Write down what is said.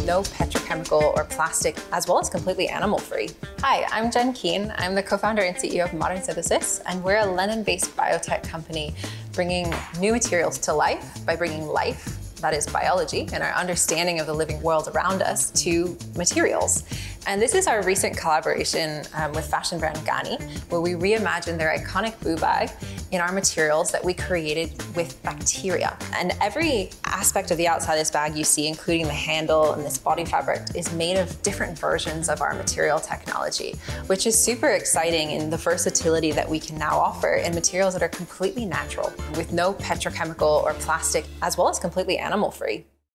no petrochemical or plastic, as well as completely animal-free. Hi, I'm Jen Keen. I'm the co-founder and CEO of Modern Synthesis, and we're a London-based biotech company bringing new materials to life by bringing life, that is biology, and our understanding of the living world around us to materials. And this is our recent collaboration with fashion brand Ganni, where we reimagined their iconic boo bag in our materials that we created with bacteria. And every aspect of the outside of this bag you see, including the handle and this body fabric, is made of different versions of our material technology, which is super exciting in the versatility that we can now offer in materials that are completely natural, with no petrochemical or plastic, as well as completely animal-free.